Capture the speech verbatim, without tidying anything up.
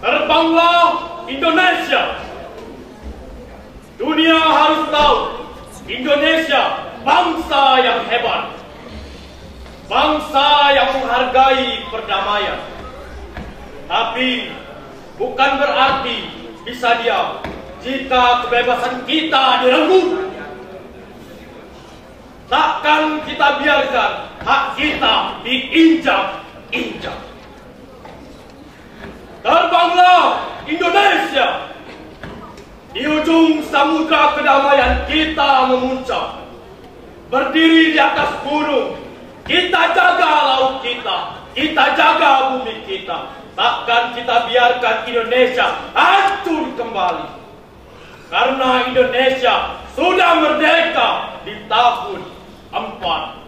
Terbanglah Indonesia. Dunia harus tahu Indonesia bangsa yang hebat, bangsa yang menghargai perdamaian. Tapi bukan berarti bisa diam jika kebebasan kita direnggut. Takkan kita biarkan hak kita diinjak-injak. Terbanglah Indonesia. Di ujung samudra kedamaian kita memuncak. Berdiri di atas gunung, kita jaga laut kita, kita jaga bumi kita. Takkan kita biarkan Indonesia hancur kembali. Karena Indonesia sudah merdeka di tahun empat